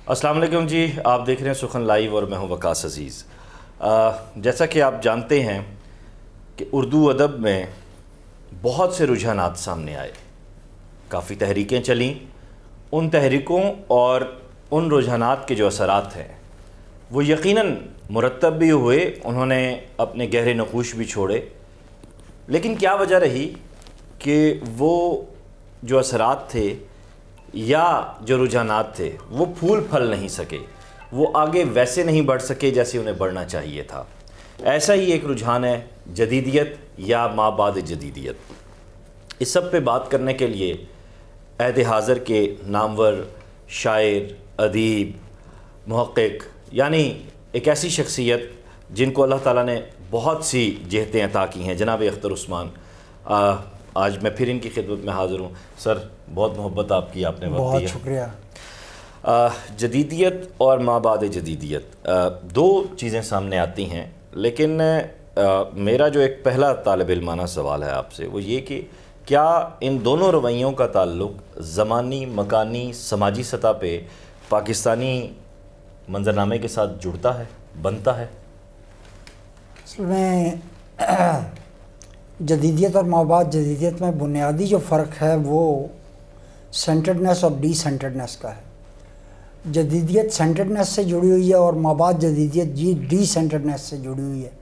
السلام علیکم جی، آپ دیکھ رہے ہیں سخن لائیو اور میں ہوں وقاص عزیز۔ جیسا کہ آپ جانتے ہیں کہ اردو ادب میں بہت سے رجحانات سامنے آئے، کافی تحریکیں چلیں۔ ان تحریکوں اور ان رجحانات کے جو اثرات ہیں وہ یقیناً مرتب بھی ہوئے، انہوں نے اپنے گہرے نقوش بھی چھوڑے، لیکن کیا وجہ رہی کہ وہ جو اثرات تھے یا جو رجحانات تھے وہ پھول پھل نہیں سکے، وہ آگے ویسے نہیں بڑھ سکے جیسے انہیں بڑھنا چاہیے تھا۔ ایسا ہی ایک رجحان ہے جدیدیت یا ما بعد جدیدیت۔ اس سب پہ بات کرنے کے لیے عہد حاضر کے نامور شاعر، ادیب، محقق، یعنی ایک ایسی شخصیت جن کو اللہ تعالیٰ نے بہت سی جہتیں عطا کی ہیں، جناب اختر عثمان، آج میں پھر ان کی خدمت میں حاضر ہوں۔ سر، بہت محبت آپ کی، آپ نے وقت دیا، بہت شکریہ۔ جدیدیت اور ما بعد جدیدیت دو چیزیں سامنے آتی ہیں، لیکن میرا جو ایک پہلا طالب علمانہ سوال ہے آپ سے وہ یہ کہ کیا ان دونوں رویوں کا تعلق زمانی، مکانی، سماجی سطح پہ پاکستانی منظرنامے کے ساتھ جڑتا ہے، بنتا ہے؟ اصل میں جدیدیت اور ما بعد جدیدیت میں بنیادی جو فرق ہے وہ سینٹرڈنیس اور ڈی سینٹرڈنیس کا ہے۔ جدیدیت سینٹرڈنیس سے جڑی ہوئی ہے اور ما بعد جدیدیت ڈی سینٹرڈنیس سے جڑی ہوئی ہے۔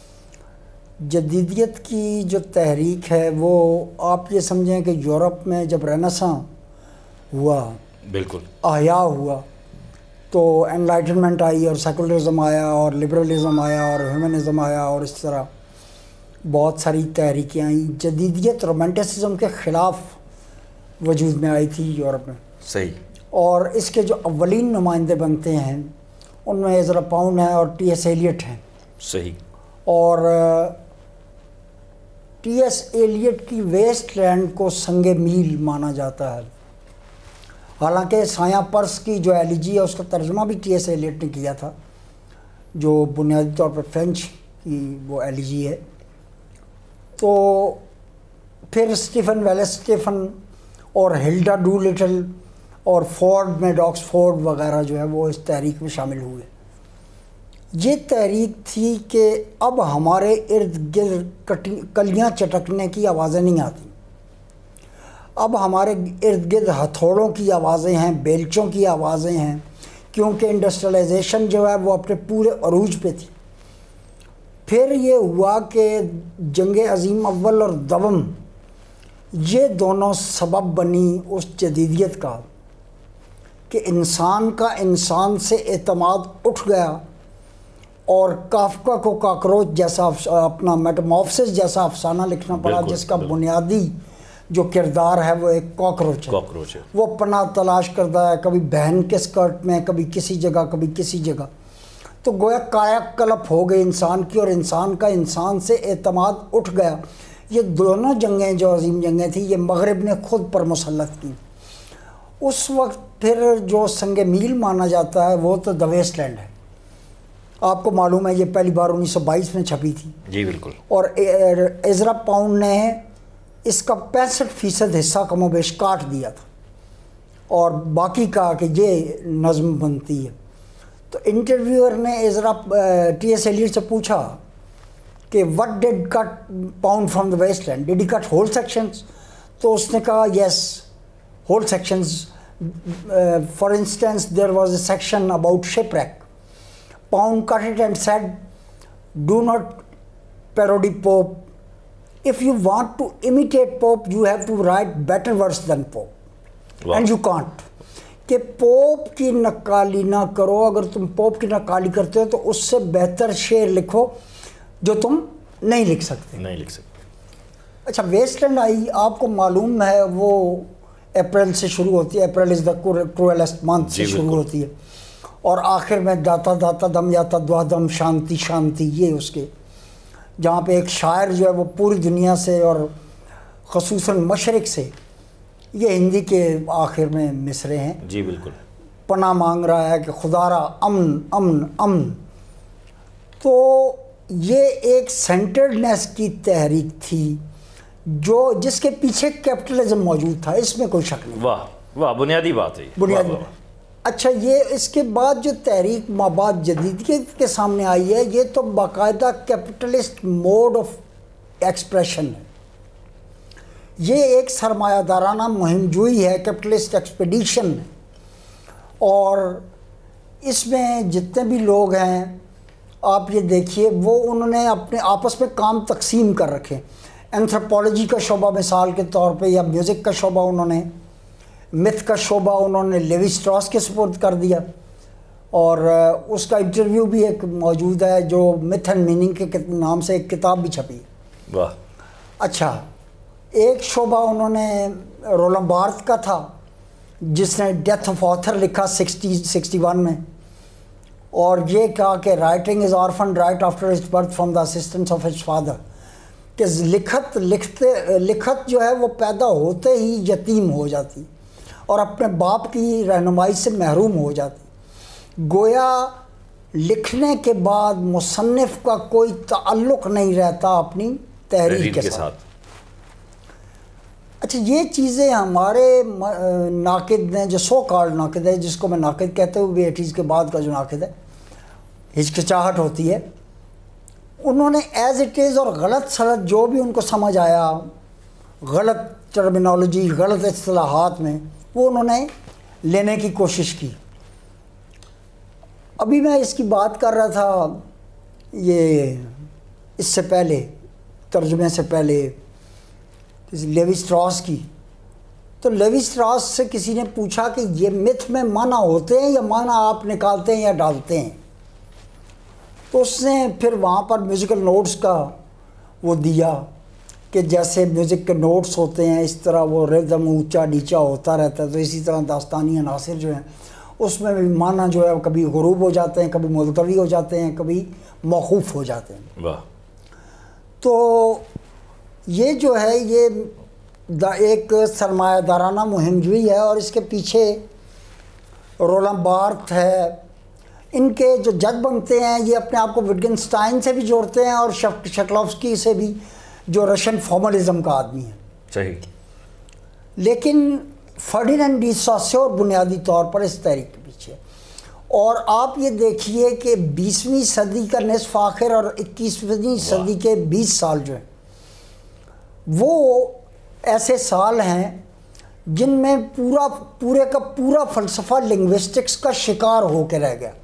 جدیدیت کی جو تحریک ہے وہ آپ یہ سمجھیں کہ یورپ میں جب رینیساں ہوا، بالکل احیاء ہوا، تو انلائٹنمنٹ آئی اور سیکولرزم آیا اور لبرلزم آیا اور ہیومنزم آیا اور اس طرح بہت ساری تحریکیں آئیں۔ جدیدیت رومانٹسزم کے خلاف وجود میں آئی تھی یورپ میں، صحیح، اور اس کے جو اولین نمائندے بنتے ہیں ان میں ایزرا پاؤنڈ ہیں اور ٹی ایس ایلیٹ ہیں۔ صحیح۔ اور ٹی ایس ایلیٹ کی ویسٹ لینڈ کو سنگ میل مانا جاتا ہے، حالانکہ سایہ پرس کی جو ایلیجی ہے اس کا ترجمہ بھی ٹی ایس ایلیٹ نے کیا تھا، جو بنیادی طور پر فرینچ کی وہ ایلیجی ہے۔ تو پھر اسٹیفن ویلس اسٹیفن اور ہلڈا ڈولٹل اور فورڈ میڈاکس فورڈ وغیرہ جو ہے وہ اس تحریک میں شامل ہوئے۔ یہ تحریک تھی کہ اب ہمارے ارد گرد کلیاں چٹکنے کی آوازیں نہیں آتی، اب ہمارے ارد گرد ہتھوڑوں کی آوازیں ہیں، بیلچوں کی آوازیں ہیں، کیونکہ انڈسٹریلائزیشن جو ہے وہ اپنے پورے عروج پہ تھی۔ پھر یہ ہوا کہ جنگ عظیم اول اور دوم یہ دونوں سبب بنی اس جدیدیت کا کہ انسان کا انسان سے اعتماد اٹھ گیا اور کافکا کو کاکروچ جیسا اپنا میٹامورفسس جیسا افسانہ لکھنا پڑا، جس کا بنیادی جو کردار ہے وہ ایک کاکروچ ہے۔ وہ پناہ تلاش کرتا ہے، کبھی بہن کے اسکرٹ میں، کبھی کسی جگہ، کبھی کسی جگہ۔ تو گویا کایا کلپ ہو گئی انسان کی، اور انسان کا انسان سے اعتماد اٹھ گیا۔ یہ دونوں جنگیں جو عظیم جنگیں تھیں یہ مغرب نے خود پر مسلط کی۔ اس وقت پھر جو سنگ میل مانا جاتا ہے وہ تو دا ویسٹ لینڈ ہے۔ آپ کو معلوم ہے یہ پہلی بار 1922 میں چھپی تھی۔ جی بالکل۔ اور ایزرا پاؤنڈ نے اس کا 65% حصہ کم و بیش کاٹ دیا تھا اور باقی کہا کہ یہ نظم بنتی ہے۔ تو انٹرویور نے ٹی ایس ایلیٹ سے پوچھا کہ what did cut Pound from the Waste Land, did he cut whole sections? تو اس نے کہا yes, whole sections. For instance there was a section about shipwreck. Pound cut it and said, do not parody Pope. If you want to imitate Pope, you have to write better verse than Pope. Wow. And you can't. کہ pope کی نقالی نہ کرو، اگر تم pope کی نقالی کرتے ہو تو اس سے بہتر شعر لکھو جو تم نہیں لکھ سکتے۔ اچھا، ویسٹ لینڈ آئی آپ کو معلوم ہے وہ اپریل سے شروع ہوتی ہے، اپریل از دا کرویلسٹ منتھ سے شروع ہوتی ہے، اور آخر میں داتا داتا دم یاتا دعا دم شانتی شانتی، یہ اس کے جہاں پہ ایک شاعر جو ہے وہ پوری دنیا سے اور خصوصاً مشرق سے، یہ ہندی کے آخر میں مصرے ہیں، جی بالکل، پناہ مانگ رہا ہے کہ خدا را امن امن امن۔ تو یہ ایک سینٹرڈنیس کی تحریک تھی جو جس کے پیچھے کیپٹلزم موجود تھا، اس میں کوئی شک نہیں۔ واہ واہ، بنیادی بات ہے، بنیادی اچھا، یہ اس کے بعد جو تحریک مابعد جدیدیت کے سامنے آئی ہے، یہ تو باقاعدہ کیپٹلسٹ موڈ آف ایکسپریشن ہے. یہ ایک سرمایہ دارانہ مہم جوئی ہے، کیپٹلسٹ ایکسپیڈیشن ہے. اور اس میں جتنے بھی لوگ ہیں آپ یہ دیکھیے، وہ انہوں نے اپنے آپس میں کام تقسیم کر رکھے. اینتھروپولوجی کا شعبہ مثال کے طور پہ، یا میوزک کا شعبہ انہوں نے، میتھ کا شعبہ انہوں نے لیوی اسٹراس کے سپرد کر دیا. اور اس کا انٹرویو بھی ایک موجود ہے جو میتھ اینڈ میننگ کے نام سے ایک کتاب بھی چھپی. واہ. اچھا، ایک شعبہ انہوں نے رولم بارتھ کا تھا، جس نے ڈیتھ آف آتھر لکھا 61 میں، اور یہ کہا کہ writing is orphan right after his birth from the assistance of his father, کہ لکھت جو ہے وہ پیدا ہوتے ہی یتیم ہو جاتی اور اپنے باپ کی رہنمائی سے محروم ہو جاتی. گویا لکھنے کے بعد مصنف کا کوئی تعلق نہیں رہتا اپنی تحریر کے ساتھ. اچھا، یہ چیزیں ہمارے ناقد نے، جو سو کالڈ ناقد ہے، جس کو میں ناقد کہتے ہوئے بھی 80s کے بعد کا جو ناقد ہے، ہچکچاہٹ ہوتی ہے، انہوں نے ایز اٹ از اور غلط سلط جو بھی ان کو سمجھ آیا، غلط ٹرمینالوجی، غلط اصطلاحات میں، وہ انہوں نے لینے کی کوشش کی. ابھی میں اس کی بات کر رہا تھا یہ اس سے پہلے، ترجمے سے پہلے، لیوی اسٹراس کی. تو لیوی اسٹراس سے کسی نے پوچھا کہ یہ متھ میں معنی ہوتے ہیں یا معنی آپ نکالتے ہیں یا ڈالتے ہیں؟ تو اس نے پھر وہاں پر میوزیکل نوٹس کا وہ دیا کہ جیسے میوزک کے نوٹس ہوتے ہیں اس طرح وہ ریدم اونچا نیچا ہوتا رہتا ہے. تو اسی طرح داستانی عناصر جو ہیں اس میں بھی معنی جو ہے کبھی غروب ہو جاتے ہیں، کبھی ملتوی ہو جاتے ہیں، کبھی موقوف ہو جاتے ہیں. واہ. تو یہ جو ہے یہ ایک سرمایہ دارانہ مہم جوئی ہے، اور اس کے پیچھے رولم بارتھ ہے. ان کے جو جج بنتے ہیں یہ اپنے آپ کو وٹگنسٹائن سے بھی جوڑتے ہیں اور شکلوفسکی سے بھی، جو رشین فارملزم کا آدمی ہے. صحیح. لیکن فرڈینینڈ ڈی ساسیور بنیادی طور پر اس تحریک کے پیچھے. اور آپ یہ دیکھیے کہ 20ویں صدی کا نصف آخر اور 21ویں صدی کے 20 سال جو ہیں وہ ایسے سال ہیں جن میں پورے کا پورا فلسفہ لنگوسٹکس کا شکار ہو کے رہ گیا.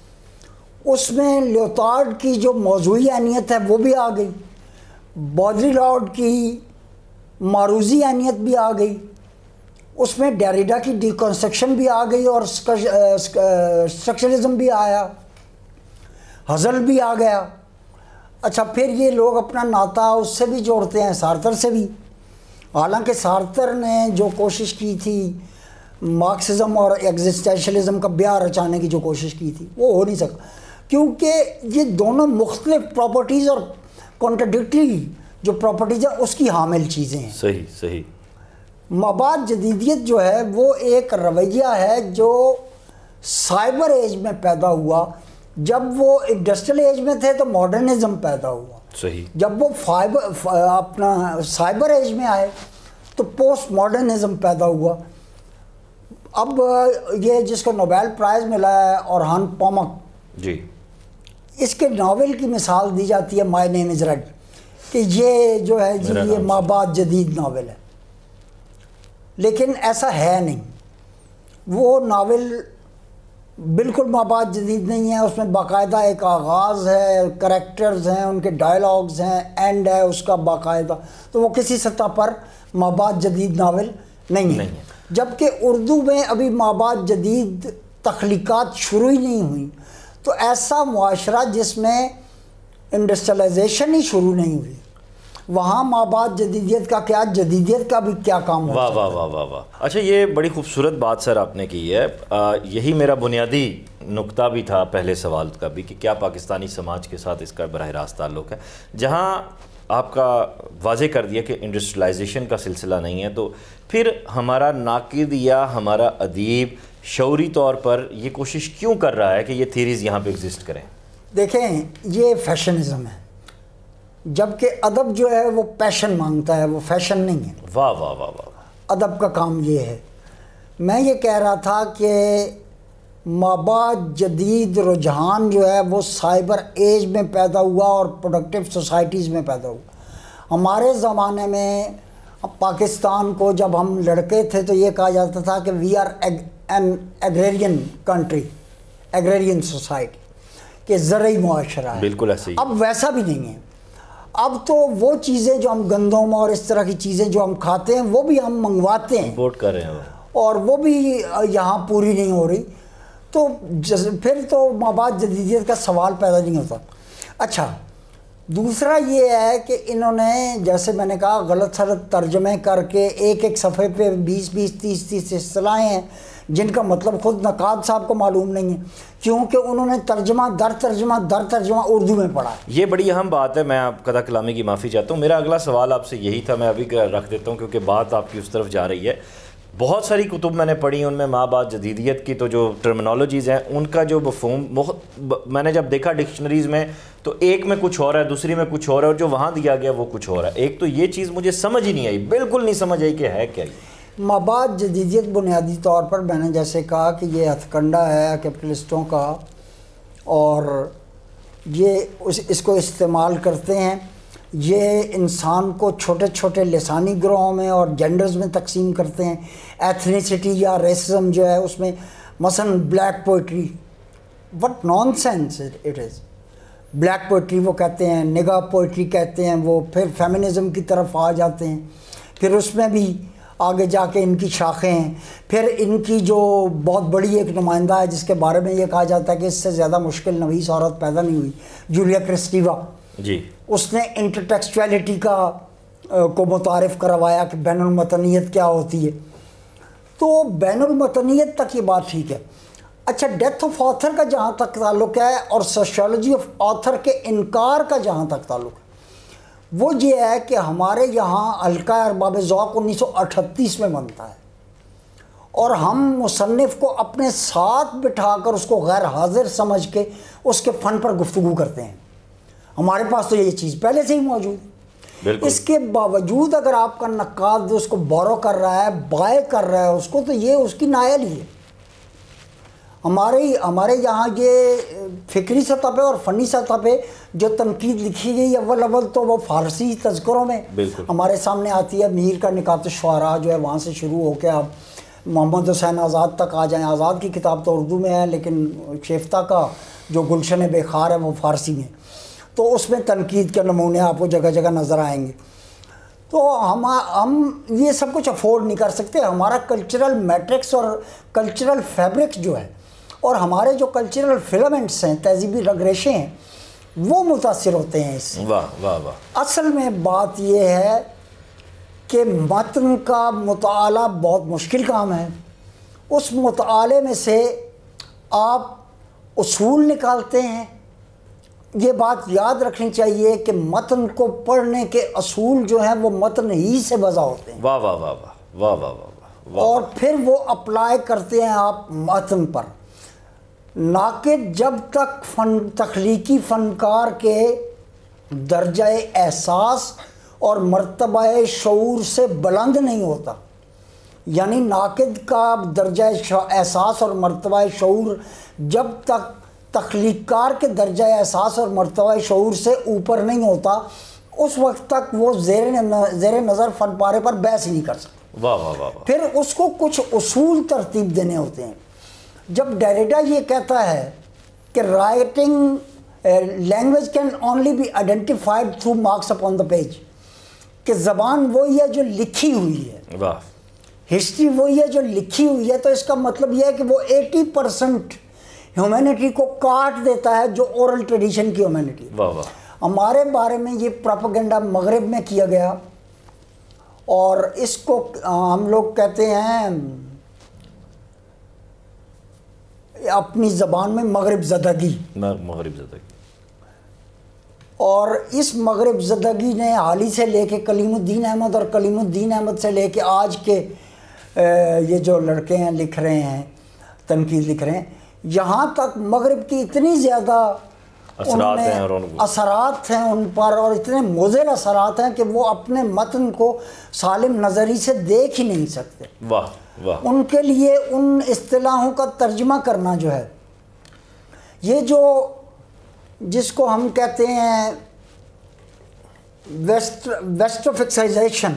اس میں لیوتارڈ کی جو موضوعی اہمیت ہے وہ بھی آ گئی، بودریلاڈ کی معروضی اہمیت بھی آ گئی، اس میں ڈیریڈا کی ڈیکنسٹرکشن بھی آ گئی، اور اسٹرکچرزم بھی آیا، ہزل بھی آ گیا. اچھا، پھر یہ لوگ اپنا ناطہ اس سے بھی جوڑتے ہیں، سارتر سے بھی. حالانکہ سارتر نے جو کوشش کی تھی مارکسزم اور ایگزسٹینشلزم کا بیاہ رچانے کی جو کوشش کی تھی، وہ ہو نہیں سکا، کیونکہ یہ دونوں مختلف پراپرٹیز اور کانٹرڈکٹری جو پراپرٹیز ہیں اس کی حامل چیزیں ہیں. صحیح صحیح. مابعد جدیدیت جو ہے وہ ایک رویہ ہے جو سائبر ایج میں پیدا ہوا. جب وہ انڈسٹریل ایج میں تھے تو ماڈرنزم پیدا ہوا. صحیح. جب وہ اپنا سائبر ایج میں آئے تو پوسٹ ماڈرنزم پیدا ہوا. اب یہ جس کو نوبیل پرائز ملا ہے، اورہان پامک، جی، اس کے ناول کی مثال دی جاتی ہے مائی نیم از ریڈ، کہ یہ جو ہے جی یہ مابعد جدید ناول ہے. لیکن ایسا ہے نہیں. وہ ناول بالکل مابعد جدید نہیں ہے. اس میں باقاعدہ ایک آغاز ہے، کریکٹرز ہیں، ان کے ڈائلاگز ہیں، اینڈ ہے اس کا باقاعدہ. تو وہ کسی سطح پر مابعد جدید ناول نہیں ہے. جبکہ اردو میں ابھی مابعد جدید تخلیقات شروع ہی نہیں ہوئی. تو ایسا معاشرہ جس میں انڈسٹریلائزیشن ہی شروع نہیں ہوئی، وہاں مابعد جدیدیت کا کیا، جدیدیت کا بھی کیا کام ہوتا ہے. واہ واہ واہ واہ. اچھا، یہ بڑی خوبصورت بات سر آپ نے کی ہے. یہی میرا بنیادی نقطہ بھی تھا پہلے سوال کا بھی، کہ کیا پاکستانی سماج کے ساتھ اس کا براہ راست تعلق ہے. جہاں آپ کا واضح کر دیا کہ انڈسٹریلائزیشن کا سلسلہ نہیں ہے، تو پھر ہمارا ناقد یا ہمارا ادیب شعوری طور پر یہ کوشش کیوں کر رہا ہے کہ یہ تھیریز یہاں پہ ایگزسٹ کریں؟ دیکھیں، یہ فیشنزم ہے. جبکہ ادب جو ہے وہ پیشن مانگتا ہے، وہ فیشن نہیں ہے. واہ واہ واہ واہ. ادب کا کام یہ ہے. میں یہ کہہ رہا تھا کہ مابعد جدید رجحان جو ہے وہ سائبر ایج میں پیدا ہوا اور پروڈکٹیو سوسائٹیز میں پیدا ہوا. ہمارے زمانے میں پاکستان کو جب ہم لڑکے تھے تو یہ کہا جاتا تھا کہ we are an agrarian country, agrarian society, کہ زرعی معاشرہ ہے. بالکل ایسے ہی. اب ویسا بھی نہیں ہے. اب تو وہ چیزیں جو ہم گندم اور اس طرح کی چیزیں جو ہم کھاتے ہیں وہ بھی ہم منگواتے ہیں، امپورٹ کر رہے ہیں، اور وہ بھی یہاں پوری نہیں ہو رہی. تو پھر تو مابعد جدیدیت کا سوال پیدا نہیں ہوتا. اچھا، دوسرا یہ ہے کہ انہوں نے جیسے میں نے کہا غلط سلط ترجمے کر کے ایک ایک صفحے پہ 20 30 اصطلاحیں ہیں جن کا مطلب خود نقاد صاحب کو معلوم نہیں ہے، کیونکہ انہوں نے ترجمہ در ترجمہ اردو میں پڑھا ہے. یہ بڑی اہم بات ہے. میں آپ قطع کلامی کی معافی چاہتا ہوں. میرا اگلا سوال آپ سے یہی تھا، میں ابھی رکھ دیتا ہوں کیونکہ بات آپ کی اس طرف جا رہی ہے. بہت ساری کتب میں نے پڑھی، ان میں مابعد جدیدیت کی تو جو ٹرمنالوجیز ہیں ان کا جو مفہوم میں نے جب دیکھا ڈکشنریز میں تو ایک میں کچھ اور ہے، دوسری میں کچھ اور ہے، اور جو وہاں دیا گیا وہ کچھ اور ہے. ایک تو یہ چیز مجھے سمجھ ہی نہیں آئی، بالکل نہیں سمجھ آئی کہ ہے کیا یہ مابعد جدیدیت. بنیادی طور پر میں نے جیسے کہا کہ یہ ہتھ کنڈا ہے کیپٹلسٹوں کا، اور یہ اس کو استعمال کرتے ہیں. یہ انسان کو چھوٹے چھوٹے لسانی گروہوں میں اور جینڈرز میں تقسیم کرتے ہیں. ایتھنیسٹی یا ریسزم جو ہے اس میں مثلا black poetry, what nonsense it is. Black poetry وہ کہتے ہیں، نگا پوئٹری کہتے ہیں وہ. پھر فیمنزم کی طرف آ جاتے ہیں، پھر اس میں بھی آگے جا کے ان کی شاخیں ہیں. پھر ان کی جو بہت بڑی ایک نمائندہ ہے جس کے بارے میں یہ کہا جاتا ہے کہ اس سے زیادہ مشکل نویس عورت پیدا نہیں ہوئی، جولیا کرسٹیوا. جی، اس نے انٹرٹیکسچویلٹی کو متعارف کروایا کہ بین المتنیت کیا ہوتی ہے. تو بین المتنیت تک یہ بات ٹھیک ہے. اچھا، ڈیتھ آف آتھر کا جہاں تک تعلق ہے اور سوشیولوجی آف آتھر کے انکار کا جہاں تک تعلق ہے، وہ یہ ہے کہ ہمارے یہاں حلقہ ارباب ذوق 1938 میں بنتا ہے، اور ہم مصنف کو اپنے ساتھ بٹھا کر اس کو غیر حاضر سمجھ کے اس کے فن پر گفتگو کرتے ہیں. ہمارے پاس تو یہ چیز پہلے سے ہی موجود ہے. اس کے باوجود اگر آپ کا نقاد اس کو بورو کر رہا ہے، بائے کر رہا ہے اس کو، تو یہ اس کی نائل ہی ہے. ہمارے یہاں یہ فکری سطح پہ اور فنی سطح پہ جو تنقید لکھی گئی اول تو وہ فارسی تذکروں میں ہمارے سامنے آتی ہے. میر کا نکات الشعراء جو ہے وہاں سے شروع ہو کے آپ محمد حسین آزاد تک آ جائیں. آزاد کی کتاب تو اردو میں ہے، لیکن شیفتہ کا جو گلشن بےخار ہے وہ فارسی میں. تو اس میں تنقید کے نمونے آپ کو جگہ جگہ نظر آئیں گے. تو ہم یہ سب کچھ افورڈ نہیں کر سکتے. ہمارا کلچرل میٹرکس اور کلچرل فیبرک جو ہے اور ہمارے جو کلچرل فلمنٹس ہیں، تہذیبی رگریشیں ہیں، وہ متاثر ہوتے ہیں اس سے. واہ واہ واہ. اصل میں بات یہ ہے کہ متن کا مطالعہ بہت مشکل کام ہے. اس مطالعے میں سے آپ اصول نکالتے ہیں. یہ بات یاد رکھنی چاہیے کہ متن کو پڑھنے کے اصول جو ہیں وہ متن ہی سے وضع ہوتے ہیں. واہ واہ واہ واہ واہ واہ واہ. اور پھر وہ اپلائی کرتے ہیں آپ متن پر. ناقد جب تک تخلیقی فنکار کے درجہ احساس اور مرتبہ شعور سے بلند نہیں ہوتا، یعنی ناقد کا درجہ احساس اور مرتبہ شعور جب تک تخلیق کار کے درجہ احساس اور مرتبہ شعور سے اوپر نہیں ہوتا، اس وقت تک وہ زیر نظر فن پارے پر بحث ہی نہیں کر سکتا. واہ واہ واہ. پھر اس کو کچھ اصول ترتیب دینے ہوتے ہیں. جب ڈیریڈا یہ کہتا ہے کہ writing language can only be identified through marks upon the page, کہ زبان وہی ہے جو لکھی ہوئی ہے، واہ. ہسٹری وہی ہے جو لکھی ہوئی ہے. تو اس کا مطلب یہ ہے کہ وہ 80% ہیومینٹی کو کاٹ دیتا ہے جو اورل ٹریڈیشن کی ہیومینٹی. واہ واہ. ہمارے بارے میں یہ پروپیگنڈا مغرب میں کیا گیا، اور اس کو ہم لوگ کہتے ہیں اپنی زبان میں مغرب زدگی. مغرب زدگی. اور اس مغرب زدگی نے حالی سے لے کے کلیم الدین احمد اور کلیم الدین احمد سے لے کے آج کے یہ جو لڑکے ہیں لکھ رہے ہیں، تنقید لکھ رہے ہیں، یہاں تک مغرب کی اتنی زیادہ اثرات ہیں ان پر، اور اتنے مضر اثرات ہیں کہ وہ اپنے متن کو سالم نظری سے دیکھ ہی نہیں سکتے. واہ. ان کے لیے ان اصطلاحوں کا ترجمہ کرنا جو ہے، یہ جو جس کو ہم کہتے ہیں ویسٹوفکسائزیشن،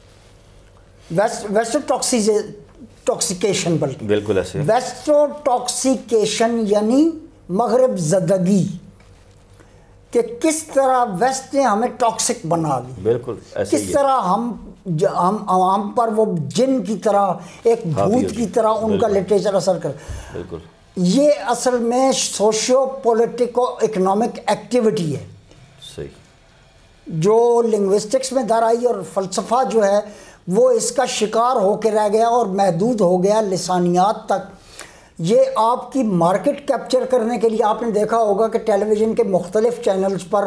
ٹاکسیکیشن، بلکہ بالکل ایسے ویسٹو ٹاکسیکیشن یعنی مغرب زدگی، کہ کس طرح ویسٹ نے ہمیں ٹاکسک بنا دی، بالکل ایسے کس طرح ہم پر وہ جن کی طرح، ایک بھوت کی طرح ان کا لٹریچر اثر کر. بالکل یہ اصل میں سوشیو پولیٹیکو اکنامک ایکٹیویٹی ہے جو لنگوسٹکس میں در آئی، اور فلسفہ جو ہے وہ اس کا شکار ہو کے رہ گیا اور محدود ہو گیا لسانیات تک. یہ آپ کی مارکیٹ کیپچر کرنے کے لیے آپ نے دیکھا ہوگا کہ ٹیلی ویژن کے مختلف چینلز پر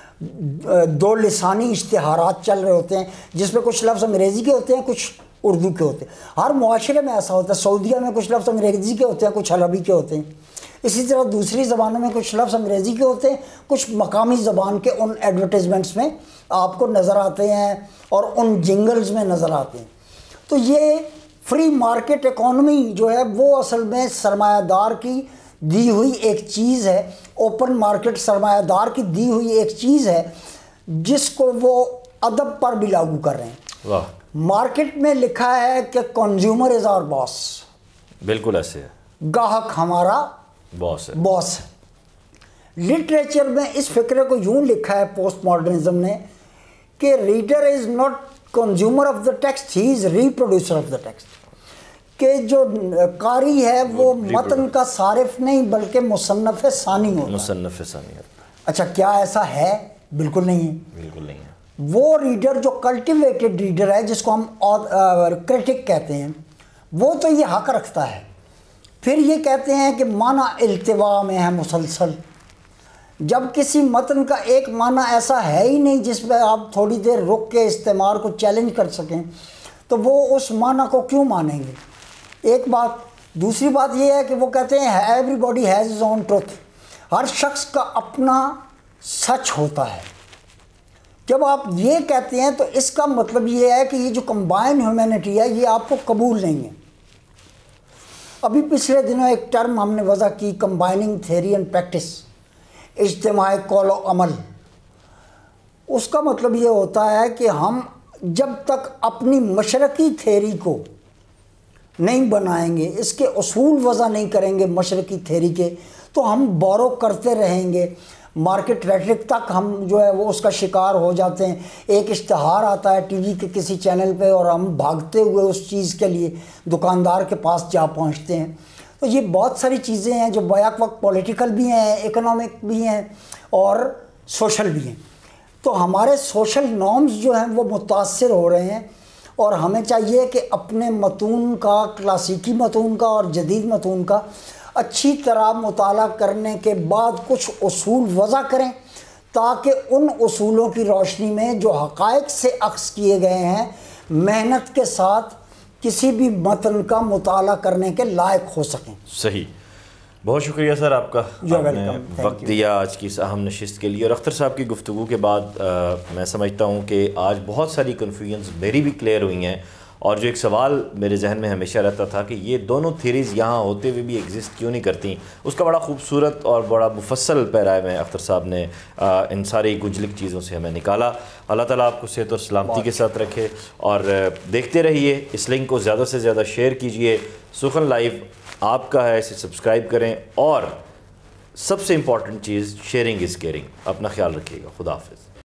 دو لسانی اشتہارات چل رہے ہوتے ہیں، جس میں کچھ لفظ انگریزی کے ہوتے ہیں، کچھ اردو کے ہوتے ہیں. ہر معاشرے میں ایسا ہوتا ہے. سعودیہ میں کچھ لفظ انگریزی کے ہوتے ہیں، کچھ عربی کے ہوتے ہیں. اسی طرح دوسری زبانوں میں کچھ لفظ انگریزی کے ہوتے ہیں، کچھ مقامی زبان کے ان ایڈورٹیزمنٹس میں آپ کو نظر آتے ہیں اور ان جنگلز میں نظر آتے ہیں. تو یہ فری مارکیٹ اکانومی جو ہے وہ اصل میں سرمایہ دار کی دی ہوئی ایک چیز ہے، اوپن مارکیٹ سرمایہ دار کی دی ہوئی ایک چیز ہے جس کو وہ ادب پر بھی لاگو کر رہے ہیں. واہ. مارکیٹ میں لکھا ہے کہ کنزیومر از آور باس. بالکل ایسے ہے. گاہک ہمارا باس ہے. باس ہے. لٹریچر میں اس فکرے کو یوں لکھا ہے پوسٹ ماڈرنزم نے کہ reader is not consumer of the text, he is reproducer of the text. کہ جو قاری ہے وہ متن کا صارف نہیں بلکہ مصنف ثانی ہوتا ہے. مصنف ثانی. اچھا کیا ایسا ہے؟ بالکل نہیں ہے. بالکل نہیں ہے. وہ ریڈر جو کلٹیویٹڈ ریڈر ہے، جس کو ہم کرٹک کہتے ہیں، وہ تو یہ حق رکھتا ہے. پھر یہ کہتے ہیں کہ معنی التوا میں ہے مسلسل. جب کسی متن کا ایک معنی ایسا ہے ہی نہیں جس میں آپ تھوڑی دیر رک کے استعمال کو چیلنج کر سکیں، تو وہ اس معنی کو کیوں مانیں گے؟ ایک بات. دوسری بات یہ ہے کہ وہ کہتے ہیں everybody has his own truth. ہر شخص کا اپنا سچ ہوتا ہے. جب آپ یہ کہتے ہیں تو اس کا مطلب یہ ہے کہ یہ جو کمبائن ہیومینٹی ہے یہ آپ کو قبول نہیں ہے. ابھی پچھلے دنوں ایک ٹرم ہم نے وضع کی، کمبائننگ تھیوری اینڈ پریکٹس، اجتماعی قول و عمل. اس کا مطلب یہ ہوتا ہے کہ ہم جب تک اپنی مشرقی تھیوری کو نہیں بنائیں گے، اس کے اصول وضع نہیں کریں گے مشرقی تھیوری کے، تو ہم بورو کرتے رہیں گے. مارکیٹ ریٹرک تک ہم جو ہے وہ اس کا شکار ہو جاتے ہیں. ایک اشتہار آتا ہے ٹی وی کے کسی چینل پہ اور ہم بھاگتے ہوئے اس چیز کے لیے دکاندار کے پاس جا پہنچتے ہیں. تو یہ بہت ساری چیزیں ہیں جو بیک وقت پولیٹیکل بھی ہیں، اکنامک بھی ہیں اور سوشل بھی ہیں. تو ہمارے سوشل نارمز جو ہیں وہ متاثر ہو رہے ہیں، اور ہمیں چاہیے کہ اپنے متون کا، کلاسیکی متون کا اور جدید متون کا اچھی طرح مطالعہ کرنے کے بعد کچھ اصول وضع کریں، تاکہ ان اصولوں کی روشنی میں جو حقائق سے اخذ کیے گئے ہیں محنت کے ساتھ کسی بھی متن کا مطالعہ کرنے کے لائق ہو سکیں. صحیح. بہت شکریہ سر آپ کا، آپ نے وقت دیا آج کی اس اہم نشست کے لیے. اور اختر صاحب کی گفتگو کے بعد میں سمجھتا ہوں کہ آج بہت ساری کنفیوژنز میری بھی کلیئر ہوئی ہیں. اور جو ایک سوال میرے ذہن میں ہمیشہ رہتا تھا کہ یہ دونوں تھیریز یہاں ہوتے ہوئے بھی ایگزسٹ کیوں نہیں کرتی، اس کا بڑا خوبصورت اور بڑا مفصل پیرائے میں اختر صاحب نے ان ساری گنجلک چیزوں سے ہمیں نکالا. اللہ تعالیٰ آپ کو صحت اور سلامتی کے ساتھ رکھے، اور دیکھتے رہیے. اس لنک کو زیادہ سے زیادہ شیئر کیجئے. سخن لائیو آپ کا ہے، اسے سبسکرائب کریں، اور سب سے امپورٹنٹ چیز شیئرنگ از کیئرنگ. اپنا خیال رکھیے گا. خدا حافظ.